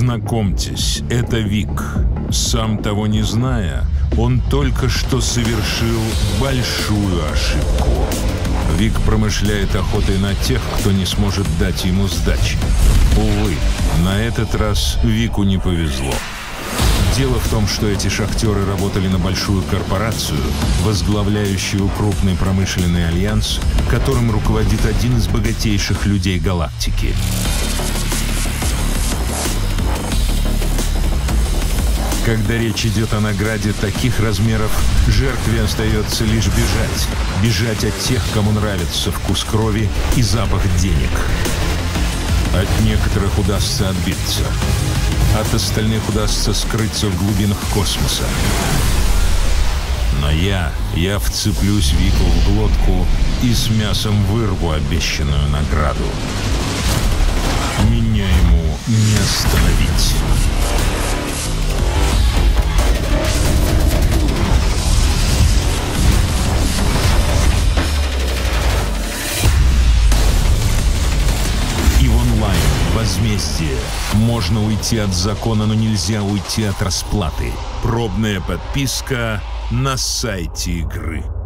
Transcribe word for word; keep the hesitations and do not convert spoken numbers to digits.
Знакомьтесь, это Вик. Сам того не зная, он только что совершил большую ошибку. Вик промышляет охотой на тех, кто не сможет дать ему сдачи. Увы, на этот раз Вику не повезло. Дело в том, что эти шахтеры работали на большую корпорацию, возглавляющую крупный промышленный альянс, которым руководит один из богатейших людей галактики. Когда речь идет о награде таких размеров, жертве остается лишь бежать. Бежать от тех, кому нравится вкус крови и запах денег. От некоторых удастся отбиться. От остальных удастся скрыться в глубинах космоса. Но я, я вцеплюсь Вику в глотку и с мясом вырву обещанную награду. Меня ему не остановить. Возмездие. Можно уйти от закона, но нельзя уйти от расплаты. Пробная подписка на сайте игры.